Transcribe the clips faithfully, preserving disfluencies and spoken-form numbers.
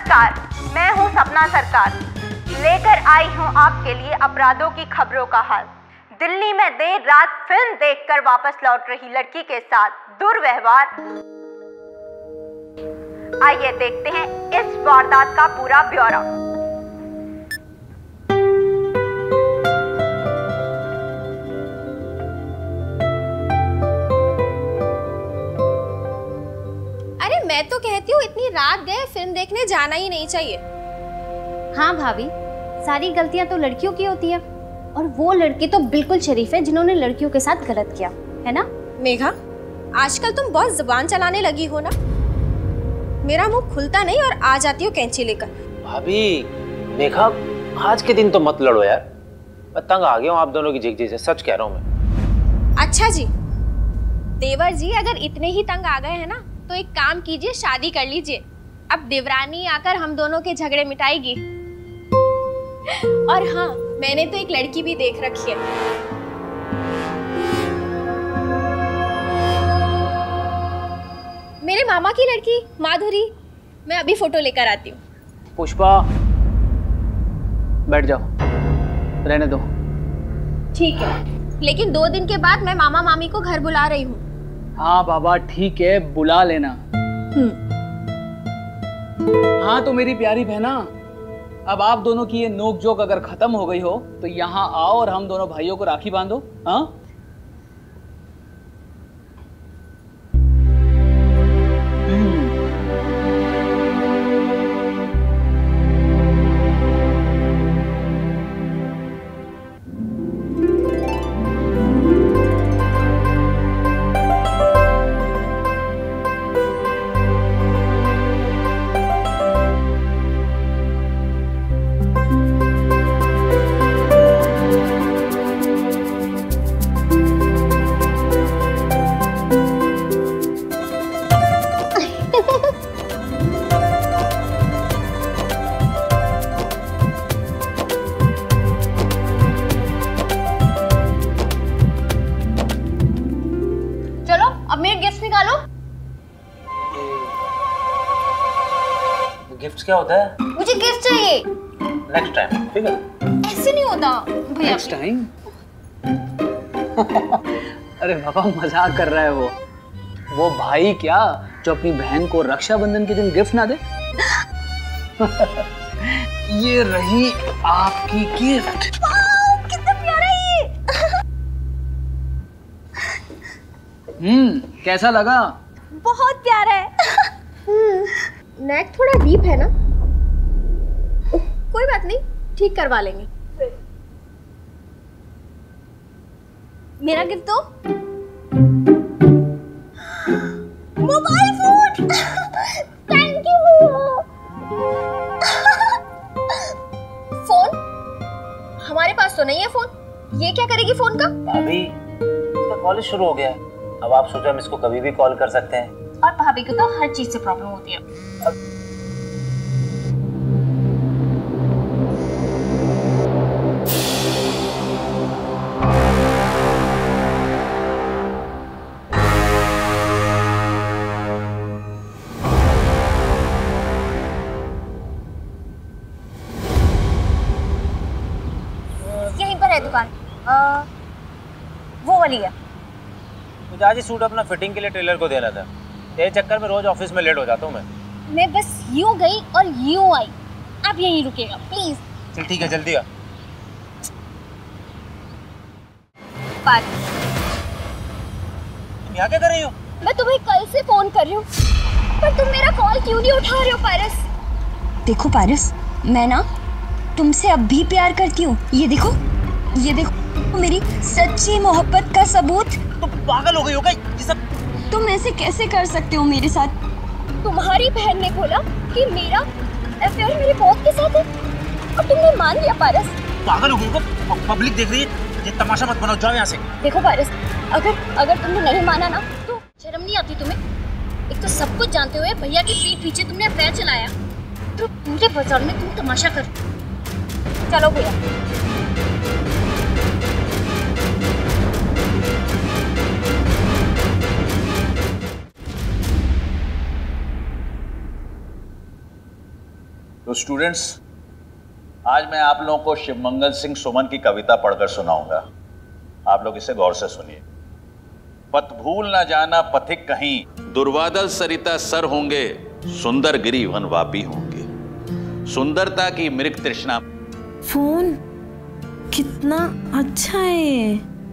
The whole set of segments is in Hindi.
नमस्कार, मैं हूं सपना सरकार। लेकर आई हूं आपके लिए अपराधों की खबरों का हाल। दिल्ली में देर रात फिल्म देखकर वापस लौट रही लड़की के साथ दुर्व्यवहार। आइए देखते हैं इस वारदात का पूरा ब्यौरा। अरे मैं तो कहती हूँ इतनी रात गए फिल्म देखने जाना ही नहीं चाहिए। हाँ भाभी, सारी गलतियां तो लड़कियों की होती है और वो लड़की तो बिल्कुल शरीफ है जिन्होंने लड़कियों के साथ गलत किया है ना। मेघा, आजकल तुम बहुत जुबान चलाने लगी हो ना। मेरा मुंह खुलता नहीं और आ जाती हो कैंची लेकर। भाभी, मेघा, आज के दिन तो मत लड़ो यार। मैं तंग आ गया हूँ आप दोनों की झिकझिक से, सच कह रहा हूँ मैं। अच्छा जी, देवर जी अगर इतने ही तंग आ गए हैं ना तो एक काम कीजिए, शादी कर लीजिए। अब देवरानी आकर हम दोनों के झगड़े मिटाएगी। और हाँ, मैंने तो एक लड़की भी देख रखी है। मेरे मामा की लड़की माधुरी। मैं अभी फोटो लेकर आती हूँ। पुष्पा, बैठ जाओ, रहने दो। ठीक है, लेकिन दो दिन के बाद मैं मामा मामी को घर बुला रही हूँ। हाँ बाबा ठीक है, बुला लेना। हाँ तो मेरी प्यारी बहना, अब आप दोनों की ये नोक जोक अगर खत्म हो गई हो तो यहाँ आओ और हम दोनों भाइयों को राखी बांधो। हाँ गिफ्ट क्या होता है? मुझे गिफ्ट चाहिए। नेक्स्ट टाइम, ठीक है? ऐसे नहीं होता भैया। Next time. अरे बाबा मजाक कर रहा है वो। वो भाई क्या जो अपनी बहन को रक्षाबंधन के दिन गिफ्ट ना दे। ये रही आपकी गिफ्ट। कितना प्यारा ये। हम्म, कैसा लगा? बहुत प्यारा है। नेक थोड़ा डीप है ना? कोई बात नहीं, ठीक करवा लेंगे। मेरा गिफ्ट तो mobile phone. Thank you. Phone? हमारे पास तो नहीं है फोन। ये क्या करेगी फोन का? भाभी, इसका कॉलेज शुरू हो गया है। अब आप सोचो हम इसको कभी भी कॉल कर सकते हैं। और भाभी को तो हर चीज से प्रॉब्लम होती है। यहीं पर है दुकान। आ, वो वाली है। मुझे आज ही सूट अपना फिटिंग के लिए टेलर को देना था। ये चक्कर में रोज ऑफिस में लेट हो जाता हूँ मैं। मैं बस यूं गई और यूं आई। आप यहीं रुकेगा प्लीज। चल ठीक है, जल्दी आ। तुम यहाँ क्या कर रही हो? मैं तुम्हें कल से फोन कर रही हूँ, पर तुम मेरा कॉल क्यों नहीं उठा रहे हो पारस? देखो पारस, मैं ना तुमसे अब भी प्यार करती हूँ। ये देखो, ये देखो मेरी सच्ची मोहब्बत का सबूत। तुम पागल हो गई हो क्या? ये सब तुम ऐसे कैसे कर सकते हो मेरे साथ? तुम्हारी बहन ने बोला कि मेरा अफेयर मेरे बॉस के साथ है और तुमने मान लिया पारस। पागल हो गई हो? पब्लिक देख रही है, ये तमाशा मत बनाओ, जाओ यहाँ से। देखो पारस, अगर अगर तुमने नहीं माना ना तो शर्म नहीं आती तुम्हें? एक तो सब कुछ जानते हुए भैया की पीठ पीछे तुमने अफेयर चलाया, तो पूरे बाजार में तुम तमाशा कर। चलो भैया। तो स्टूडेंट्स, आज मैं आप लोगों को शिवमंगल सिंह सुमन की कविता पढ़कर सुनाऊंगा। आप लोग इसे गौर से सुनिए। पथ भूल ना जाना पथिक कहीं, दुर्वादल सरिता सर होंगे, सुंदर गिरी वनवापी होंगे, सुंदरता की मृग तृष्णा। फोन कितना अच्छा है।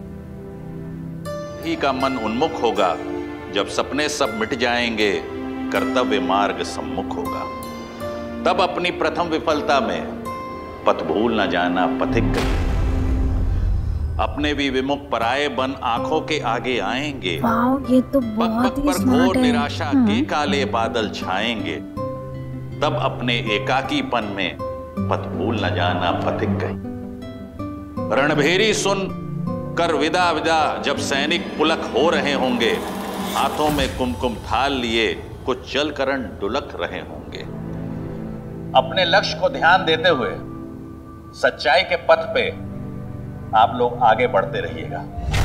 ही का मन उन्मुख होगा, जब सपने सब मिट जाएंगे, कर्तव्य मार्ग सम्मुख होगा। तब अपनी प्रथम विफलता में पथ भूल न जाना पथिक कहीं, अपने भी विमुख पराये बन आंखों के आगे आएंगे। वाव, ये तो बहुत ही स्मार्ट है। घोर निराशा के काले बादल छाएंगे, तब अपने एकाकीपन में पथ भूल न जाना पथिक कहीं। रणभेरी सुन कर विदा विदा, जब सैनिक पुलक हो रहे होंगे, हाथों में कुमकुम थाल लिए कुछ जल करण डुलक रहे होंगे। अपने लक्ष्य को ध्यान देते हुए सच्चाई के पथ पे आप लोग आगे बढ़ते रहिएगा।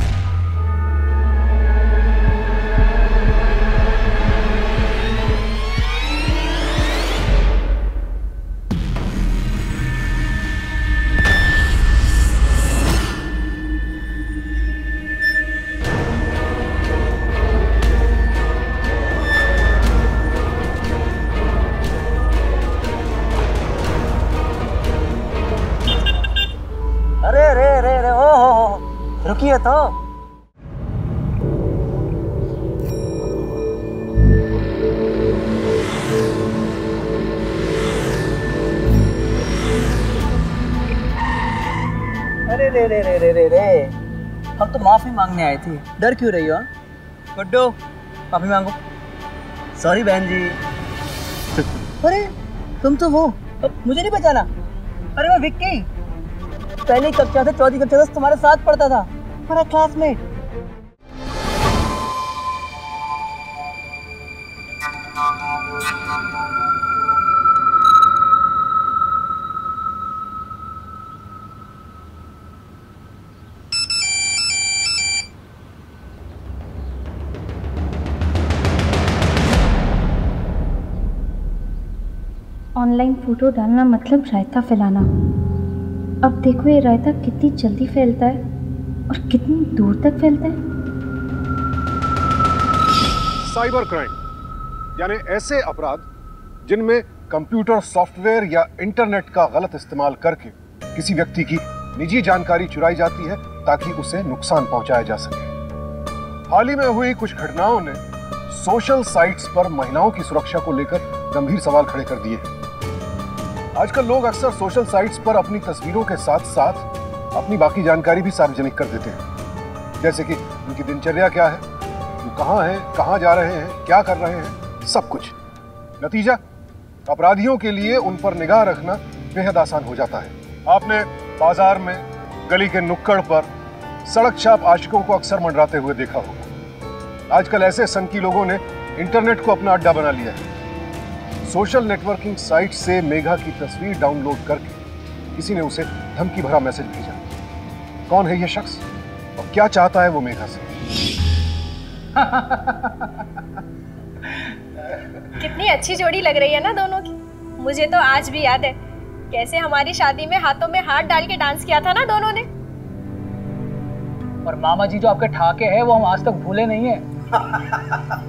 अरे रे रे रे ओ हो, रुकिए तो। अरे रे रे रे रे रे रे, हम तो माफी मांगने आए थे, डर क्यों रही हो? गुड्डू, माफी मांगो। सॉरी बहन जी। अरे तुम तो वो, मुझे नहीं पहचाना? अरे मैं विक्की, पहली कक्षा से चौथी कक्षा से तुम्हारे साथ पढ़ता था, हमारा क्लासमेट। ऑनलाइन फोटो डालना मतलब रायता फैलाना। अब देखो ये रायता कितनी जल्दी फैलता है और कितनी दूर तक फैलता है। साइबर क्राइम यानी ऐसे अपराध जिनमें कंप्यूटर सॉफ्टवेयर या इंटरनेट का गलत इस्तेमाल करके किसी व्यक्ति की निजी जानकारी चुराई जाती है ताकि उसे नुकसान पहुंचाया जा सके। हाल ही में हुई कुछ घटनाओं ने सोशल साइट्स पर महिलाओं की सुरक्षा को लेकर गंभीर सवाल खड़े कर दिए हैं। आजकल लोग अक्सर सोशल साइट्स पर अपनी तस्वीरों के साथ साथ अपनी बाकी जानकारी भी सार्वजनिक कर देते हैं, जैसे कि उनकी दिनचर्या क्या है, वो कहाँ हैं, कहाँ जा रहे हैं, क्या कर रहे हैं, सब कुछ। नतीजा, अपराधियों के लिए उन पर निगाह रखना बेहद आसान हो जाता है। आपने बाजार में, गली के नुक्कड़ पर, सड़क छाप आशिकों को अक्सर मंडराते हुए देखा होगा। आजकल ऐसे संकी लोगों ने इंटरनेट को अपना अड्डा बना लिया है। सोशल नेटवर्किंग साइट से मेघा की तस्वीर डाउनलोड करके किसी ने उसे धमकी भरा मैसेज भेजा। कौन है यह शख्स और क्या चाहता है वो मेघा से? कितनी अच्छी जोड़ी लग रही है ना दोनों की। मुझे तो आज भी याद है कैसे हमारी शादी में हाथों में हाथ डाल के डांस किया था ना दोनों ने। और मामा जी जो आपके ठाके हैं वो हम आज तक भूले नहीं है।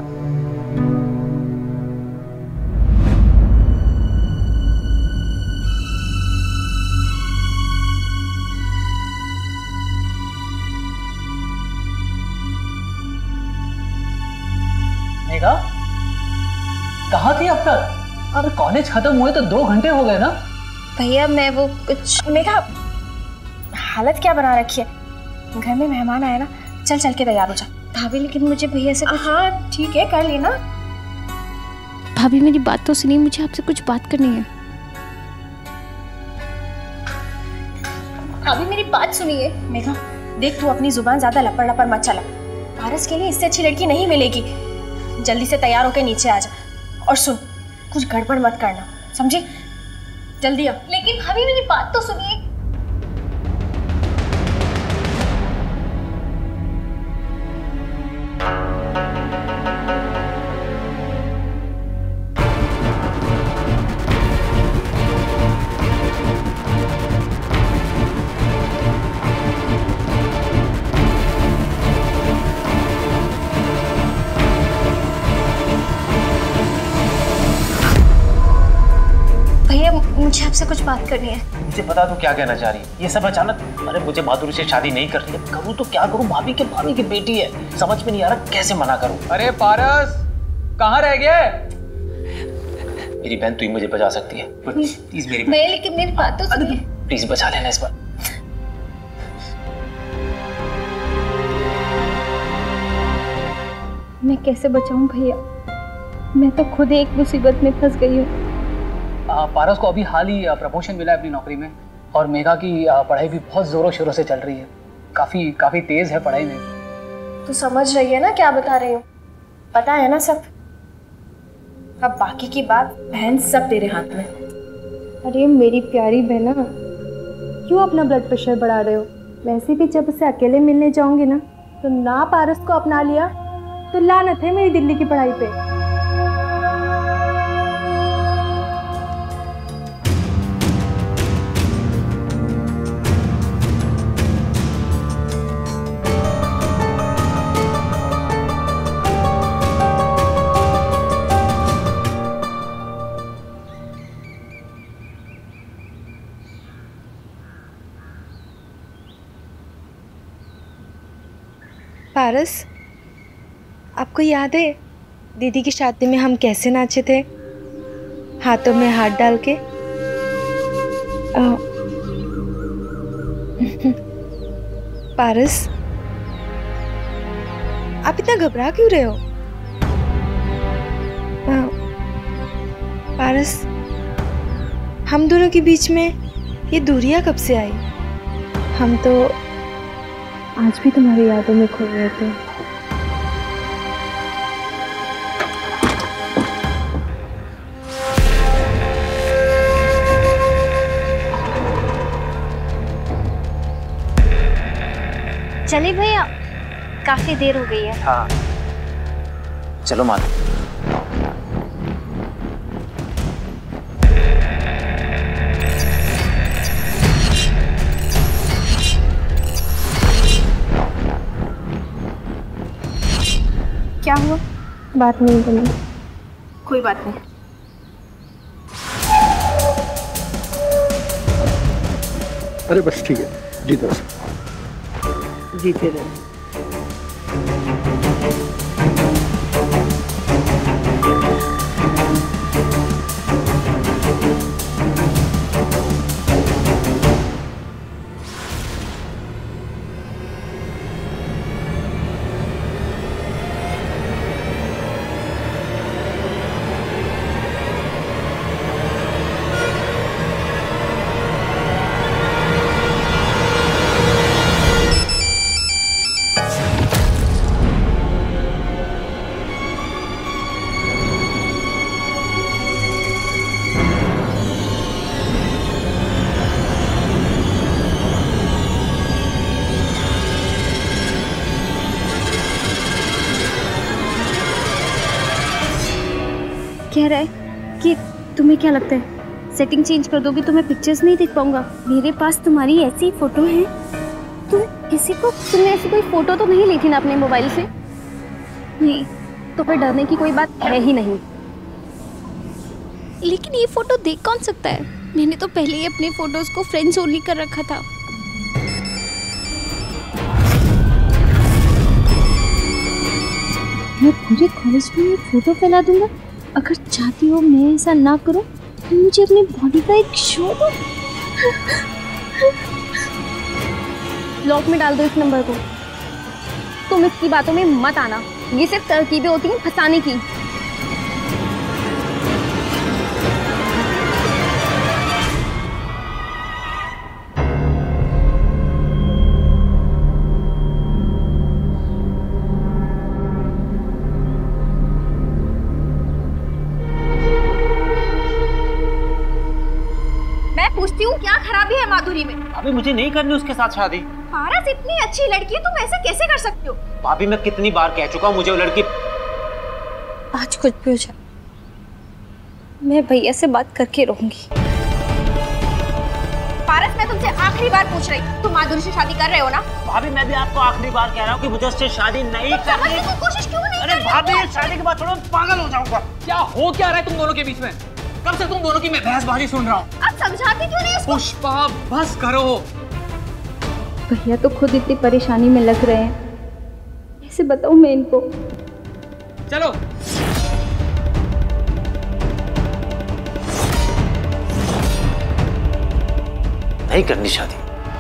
मेघा, कहाँ थी अब तक? अब कॉलेज खत्म हुए तो दो घंटे हो गए ना। भैया मैं वो कुछ, मेघा हालत क्या बना रखी है, घर में मेहमान आए ना, चल चल के तैयार हो जा। भाभी लेकिन मुझे भैया से कुछ... हाँ ठीक है कर लेना। भाभी मेरी बात तो सुनिए, मुझे आपसे कुछ बात करनी है। भाभी मेरी बात सुनिए। मेघा देख, तू अपनी जुबान ज्यादा लपड़ लपड़ मत चला। पारस के लिए इससे अच्छी लड़की नहीं मिलेगी। जल्दी से तैयार होकर नीचे आ जा और सुन, कुछ गड़बड़ मत करना, समझी? जल्दी आ। लेकिन भाभी मेरी बात तो सुनिए। मुझे आपसे कुछ बात करनी है। मुझे पता तो क्या कहना चाह रही है। ये सब अचानक, अरे मुझे माधुरी से शादी नहीं करनी है, करूँ तो क्या करूँ? भाभी के भाभी की बेटी है, समझ में नहीं आ रहा कैसे मना करूँ। अरे पारस कहाँ रह गए? मेरी बहन तू ही मुझे बचा सकती है, प्लीज मेरी मैं, लेकिन मेरी बात तो सुनिए। प्लीज बचा लेना इस बार। मैं कैसे बचाऊं भैया, मैं तो खुद एक मुसीबत में फंस गई हूँ। पारस को अभी हाल ही प्रमोशन मिला है अपनी नौकरी में, और मेघा की आ, पढ़ाई भी बहुत जोरों शोरों से चल रही है, काफी काफी तेज है पढ़ाई में। तू समझ रही है ना क्या बता रही हूँ? पता है ना सब। अब बाकी की बात बहन सब तेरे हाथ में। अरे मेरी प्यारी बहना, क्यों अपना ब्लड प्रेशर बढ़ा रहे हो? वैसे भी जब उसे अकेले मिलने जाऊंगी ना, तो ना पारस को अपना लिया तो लानत है मेरी दिल्ली की पढ़ाई पे। पारस, आपको याद है दीदी की शादी में हम कैसे नाचे थे, हाथों में हाथ डाल के? पारस, आप इतना घबरा क्यों रहे हो? आ, पारस, हम दोनों के बीच में ये दूरियां कब से आई? हम तो आज भी तुम्हारी यादों में खो गए थे। चले भैया, काफी देर हो गई है। हाँ चलो माधव। क्या हुआ? बात नहीं करनी। कोई बात नहीं। अरे बस ठीक है, जीते रहो, जीते रहो। कह रहा है कि तुम्हें क्या लगता है सेटिंग चेंज कर दोगे तो मैं पिक्चर्स नहीं देख पाऊंगा? मेरे पास तुम्हारी ऐसी फोटो है। तुम किसी को तुमने ऐसी कोई फोटो तो नहीं ली थी ना अपने मोबाइल से? नहीं, तो फिर डरने की कोई बात है ही नहीं। लेकिन ये फोटो देख कौन सकता है? मैंने तो पहले ही अपने फोटोज को फ्रेंड्स ओनली कर रखा था। मैं पूरे कॉलेज में फोटो फैला दूंगा। अगर चाहती हो मैं ऐसा ना करूं तो मुझे अपनी बॉडी का एक शो दो। लॉक में डाल दो इस नंबर को। तुम इसकी बातों में मत आना, ये सिर्फ तरकीबें होती हैं फंसाने की। पूछती हूँ क्या खराबी है माधुरी में? भाभी मुझे नहीं करनी उसके साथ शादी। पारस इतनी अच्छी लड़की है, तुम ऐसा कैसे कर सकते हो? भाभी मैं कितनी बार कह चुका हूँ मुझे वो लड़की। आज कुछ भी हो जाए मैं भैया से बात करके रहूंगी। पारस मैं तुमसे आखिरी बार पूछ रही हूँ, तुम माधुरी से शादी कर रहे हो ना? भाभी मैं भी आपको आखिरी बार कह रहा हूँ कि मुझे उससे शादी नहीं करनी। समझने की कोशिश क्यों नहीं? अरे भाभी शादी के बाद पागल हो जाऊंगा। क्या हो क्या रहा है तुम दोनों के बीच में? कब से तुम दोनों की मैं बहसबाजी सुन रहा हूँ। अब समझाती क्यों नहीं इसको? पुष्पा बस करो। भैया तो खुद इतनी परेशानी में लग रहे हैं, कैसे बताऊं मैं इनको। चलो नहीं करनी शादी।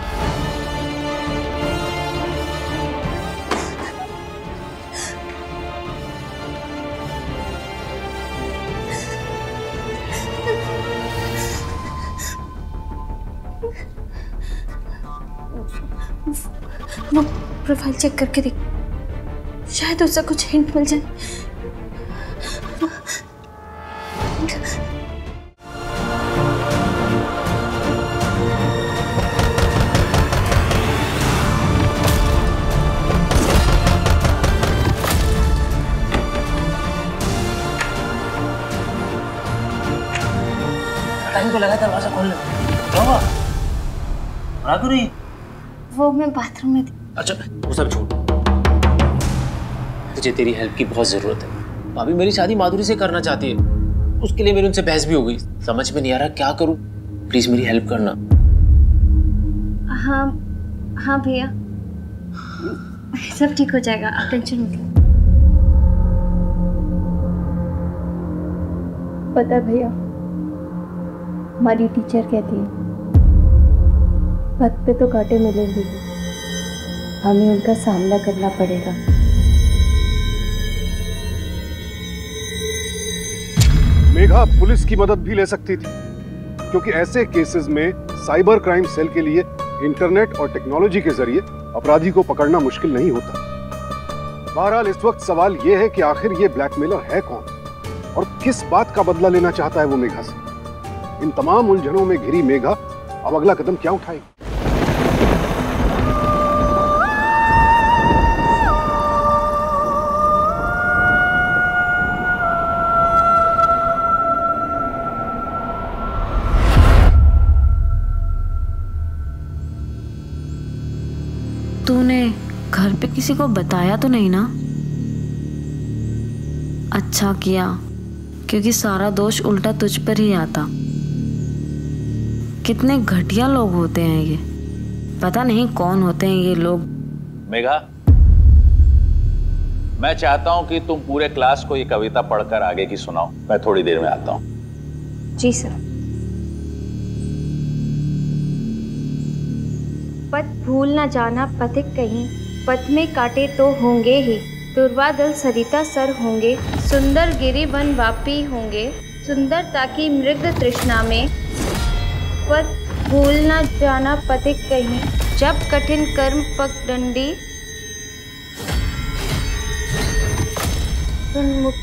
वो प्रोफाइल चेक करके देख, शायद उससे कुछ हिंट मिल जाए। टाइम तो लगा, दरवाजा खोल लो। क्या हुआ? रागु नहीं? वो मैं बाथरूम में थी। अच्छा वो सब छोड़, तुझे तेरी हेल्प की बहुत जरूरत है। भाभी मेरी शादी माधुरी से करना चाहती है, उसके लिए मेरी उनसे बहस भी हो गई। समझ में नहीं आ रहा क्या करूं, प्लीज मेरी हेल्प करना। हाँ हाँ भैया, सब ठीक हो जाएगा, आप टेंशन मत लो। पता है भैया, हमारी टीचर कहती है पथ पे तो कांटे मिलेंगे, हमें उनका सामना करना पड़ेगा। मेघा पुलिस की मदद भी ले सकती थी, क्योंकि ऐसे केसेस में साइबर क्राइम सेल के लिए इंटरनेट और टेक्नोलॉजी के जरिए अपराधी को पकड़ना मुश्किल नहीं होता। बहरहाल इस वक्त सवाल यह है कि आखिर ये ब्लैकमेलर है कौन और किस बात का बदला लेना चाहता है वो मेघा से। इन तमाम उलझनों में घिरी मेघा अब अगला कदम क्या उठाएगी? तूने घर पे किसी को बताया तो नहीं ना? अच्छा किया, क्योंकि सारा दोष उल्टा तुझ पर ही आता। कितने घटिया लोग होते हैं ये, पता नहीं कौन होते हैं ये लोग। मेघा, मैं चाहता हूं कि तुम पूरे क्लास को ये कविता पढ़कर आगे की सुनाओ। मैं थोड़ी देर में आता हूं। जी सर। पथ भूल न जाना पथिक कहीं, पथ में कांटे तो होंगे ही। दुर्वादल सरिता सर होंगे, सुंदर गिरि वन वापी होंगे। सुंदरता की मृग तृष्णा में, पथ भूल न जाना पथिक कहीं। जब कठिन कर्म पगडंडी, उन्मुख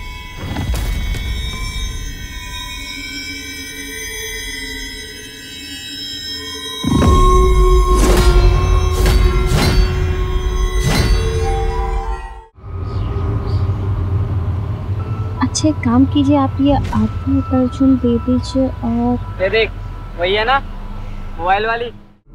अच्छा एक काम कीजिए, आप ये आधी अर्जुन दे दीजिए। और ये देख, वही है ना मोबाइल वाली।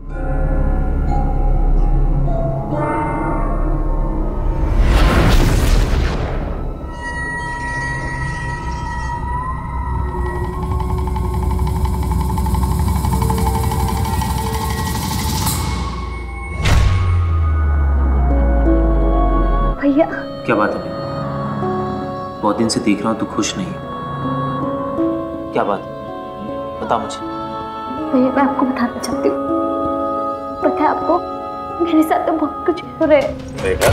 भैया क्या बात है? बहुत दिन से देख रहा हूँ तू खुश नहीं, क्या बात है? बता मुझे। भैया मैं आपको बताना चाहती हूँ, पता है आपको मेरे साथ तो बहुत कुछ हो रहा है। देखा?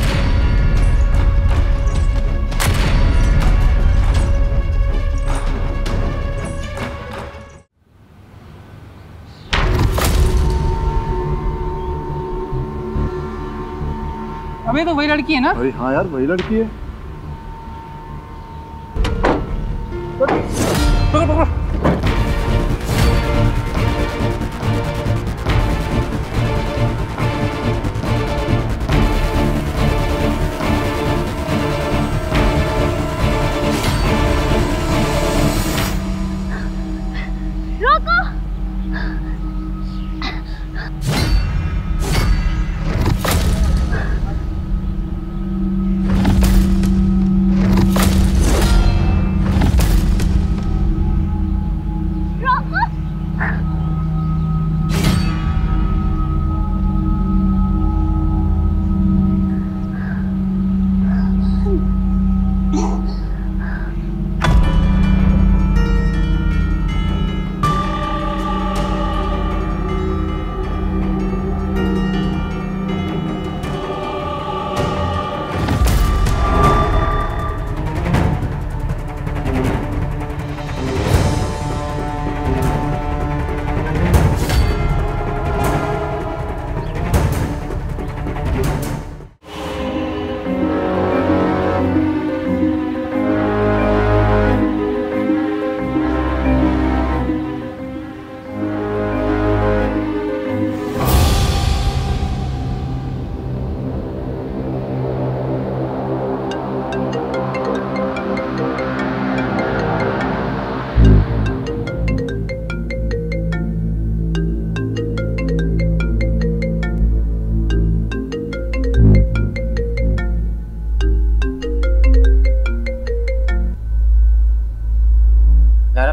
अबे तो वही लड़की है ना? अरे हाँ यार वही लड़की है। पकड़ पकड़। रोको।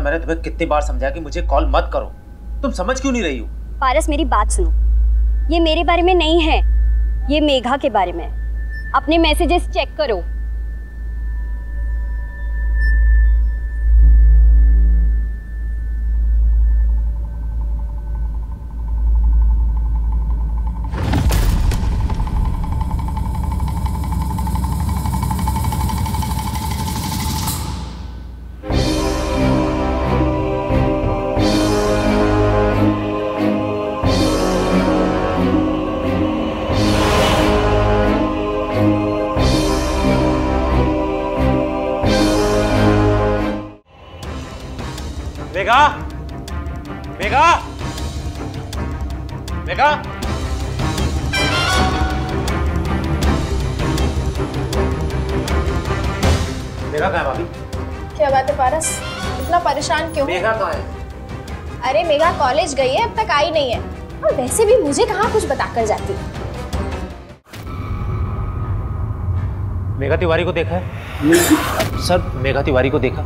मैंने तुम्हें कितनी बार समझाया कि मुझे कॉल मत करो, तुम समझ क्यों नहीं रही हो? पारस मेरी बात सुनो, ये मेरे बारे में नहीं है, ये मेघा के बारे में। अपने मैसेजेस चेक करो। मेघा, मेघा, मेघा, मेघा कहाँ है भाभी? क्या बात है पारस, इतना परेशान क्यों? मेघा कहाँ है? अरे मेघा कॉलेज गई है, अब तक आई नहीं है। और वैसे भी मुझे कहाँ कुछ बताकर जाती। मेघा तिवारी को देखा है? सर, मेघा तिवारी को देखा?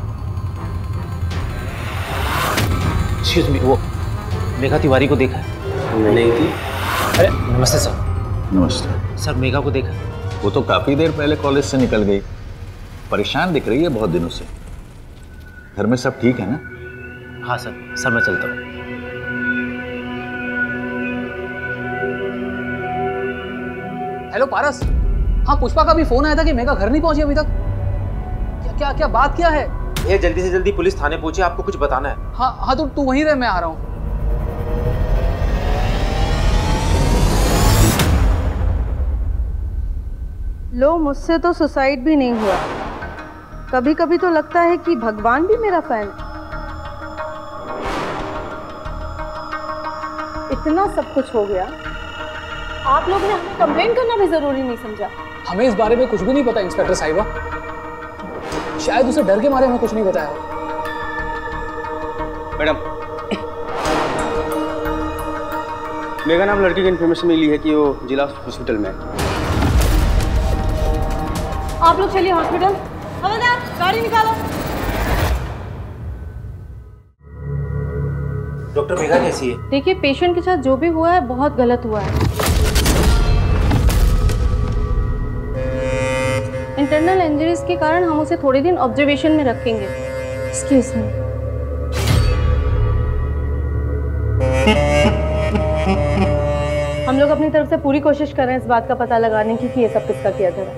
एक्सक्यूज मी, वो मेघा तिवारी को देखा है? नहीं थी। अरे नमस्ते सर। नमस्ते सर, मेघा को देखा? वो तो काफी देर पहले कॉलेज से निकल गई। परेशान दिख रही है बहुत दिनों से। घर में सब ठीक है ना? हाँ सर। सर मैं चलता हूँ। हेलो पारस, हाँ पुष्पा का भी फोन आया था कि मेघा घर नहीं पहुंची अभी तक। क्या क्या क्या बात क्या है? ये जल्दी से जल्दी पुलिस थाने पहुंचे, आपको कुछ बताना है। हाँ हाँ तो तू वहीं रह, मैं आ रहा हूँ। लो, मुझसे तो सुसाइड भी नहीं हुआ। कभी कभी तो लगता है कि भगवान भी मेरा फैन है। इतना सब कुछ हो गया, आप लोग ने हमें कंप्लेंट करना भी जरूरी नहीं समझा। हमें इस बारे में कुछ भी नहीं पता इंस्पेक्टर साहिबा। शायद उसे डर के मारे हमें कुछ नहीं बताया। मैडम, मेघा नाम लड़की की इन्फॉर्मेशन मिली है कि वो जिला हॉस्पिटल में है। आप लोग चलिए हॉस्पिटल। हवलदार, गाड़ी निकालो। डॉक्टर, मेघा कैसी है? देखिए, पेशेंट के साथ जो भी हुआ है बहुत गलत हुआ है। इंटरनल इंजरीज के कारण हम उसे थोड़े दिन ऑब्जर्वेशन में रखेंगे। Excuse me. हम लोग अपनी तरफ से पूरी कोशिश कर रहे हैं इस बात का पता लगाने की कि ये सब किसका किया था।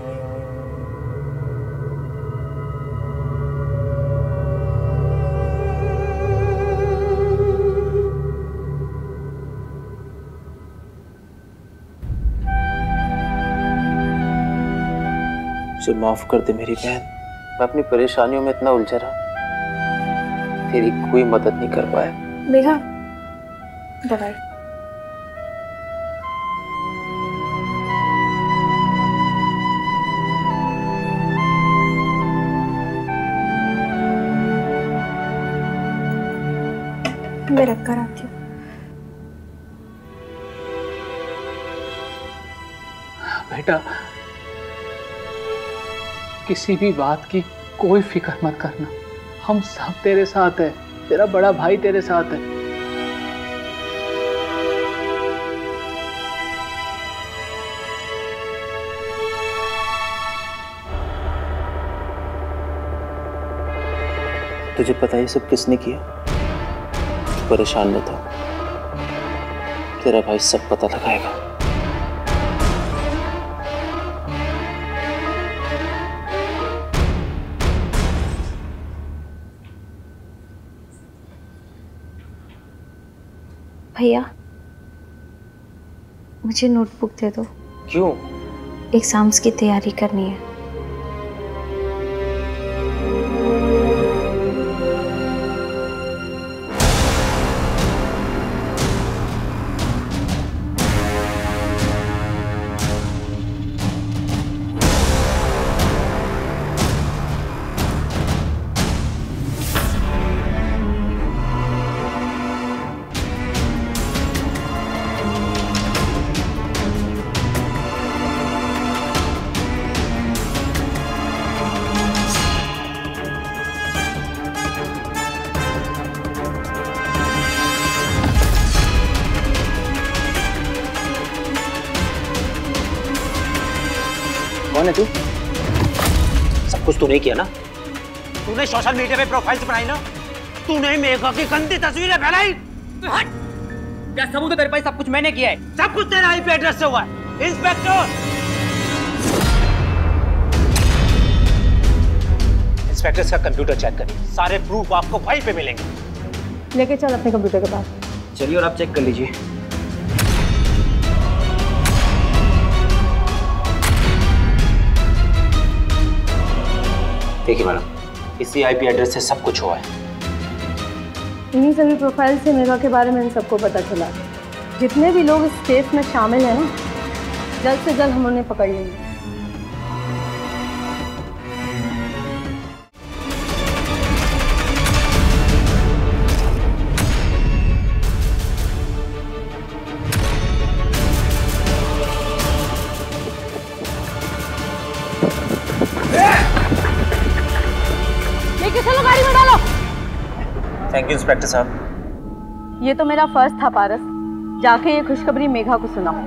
मुझे माफ कर दे मेरी बहन, मैं अपनी परेशानियों में इतना उलझा रहा, तेरी कोई मदद नहीं कर पाया। मेघा, दवाई। मैं रख कर आती हूँ। बेटा, किसी भी बात की कोई फिक्र मत करना, हम सब तेरे साथ हैं, तेरा बड़ा भाई तेरे साथ है। तुझे पता है सब किसने किया? परेशान में था, तेरा भाई सब पता लगाएगा। भैया, मुझे नोटबुक दे दो। क्यों? एग्जाम्स की तैयारी करनी है। कौन है तू? सब कुछ तूने किया ना? तूने सोशल मीडिया पे प्रोफाइल्स बनाई ना? तूने मेघा की गंदी तस्वीरें फैलाई। क्या सबूत है तेरे पास? सब कुछ मैंने किया है। सब कुछ तेरा आईपी एड्रेस से हुआ है। इंस्पेक्टर इंस्पेक्टर का कंप्यूटर चेक करिए, सारे प्रूफ आपको वहीं पे मिलेंगे। लेके चल अपने कंप्यूटर के पास। चलिए और आप चेक कर लीजिए। देखिए मैडम, इसी आईपी एड्रेस से सब कुछ हुआ है। इन्हीं सभी प्रोफाइल से मेघा के बारे में इन सबको पता चला। जितने भी लोग इस केस में शामिल हैं ना, जल्द से जल्द हम उन्हें पकड़ लेंगे। लेके चलो, गाड़ी में डालो। थैंक यू इंस्पेक्टर साहब। ये तो मेरा फर्ज था पारस, जाके ये खुशखबरी मेघा को सुनाओ।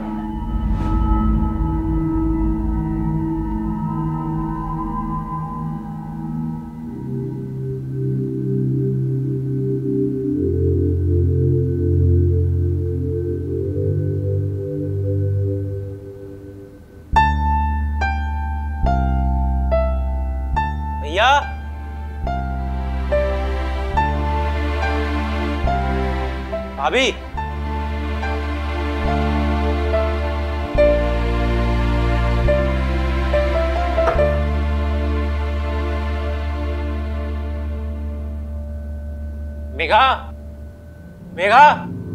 भैया, भाभी, मेघा, मेघा,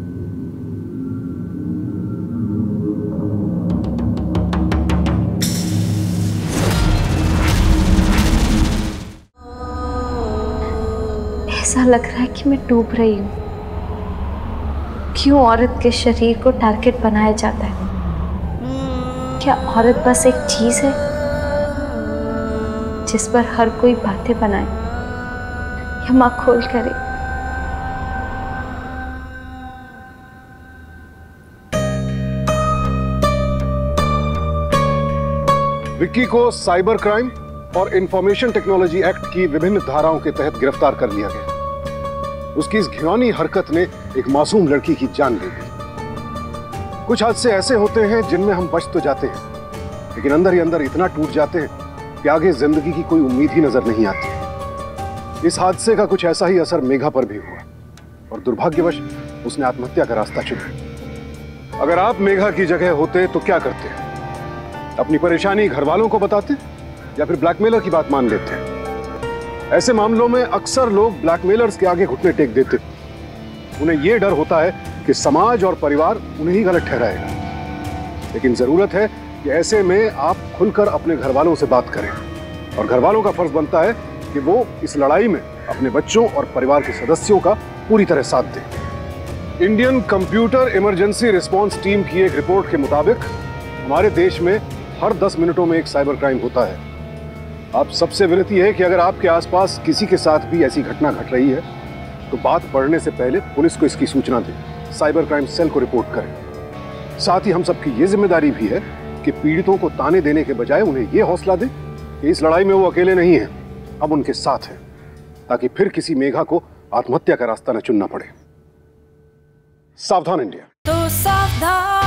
ऐसा लग रहा है कि मैं डूब रही हूँ। क्यों औरत के शरीर को टारगेट बनाया जाता है? क्या औरत बस एक चीज है जिस पर हर कोई बातें बनाए या माँ खोल करे? विक्की को साइबर क्राइम और इंफॉर्मेशन टेक्नोलॉजी एक्ट की विभिन्न धाराओं के तहत गिरफ्तार कर लिया गया। उसकी इस घिनौनी हरकत ने एक मासूम लड़की की जान ले ली। कुछ हादसे ऐसे होते हैं जिनमें हम बच तो जाते हैं, लेकिन अंदर ही अंदर इतना टूट जाते हैं कि आगे जिंदगी की कोई उम्मीद ही नजर नहीं आती। इस हादसे का कुछ ऐसा ही असर मेघा पर भी हुआ और दुर्भाग्यवश उसने आत्महत्या का रास्ता चुना। अगर आप मेघा की जगह होते तो क्या करते? अपनी परेशानी घर वालों को बताते या फिर ब्लैकमेलर की बात मान लेते? ऐसे मामलों में अक्सर लोग ब्लैकमेलर्स के आगे घुटने टेक देते। उन्हें यह डर होता है कि समाज और परिवार उन्हें ही गलत ठहराएगा। लेकिन जरूरत है कि ऐसे में आप खुलकर अपने घर वालों से बात करें और घर वालों का फर्ज बनता है कि वो इस लड़ाई में अपने बच्चों और परिवार के सदस्यों का पूरी तरह साथ दें। Indian computer emergency response team की एक रिपोर्ट के मुताबिक हमारे देश में हर दस मिनटों में एक साइबर क्राइम होता है। आप सबसे विनती है कि अगर आपके आसपास किसी के साथ भी ऐसी घटना घट रही है तो बात बढ़ने से पहले पुलिस को इसकी सूचना दें, साइबर क्राइम सेल को रिपोर्ट करें। साथ ही हम सबकी ये जिम्मेदारी भी है कि पीड़ितों को ताने देने के बजाय उन्हें यह हौसला दें कि इस लड़ाई में वो अकेले नहीं हैं, अब उनके साथ हैं, ताकि फिर किसी मेघा को आत्महत्या का रास्ता न चुनना पड़े। सावधान इंडिया। तो सावधान।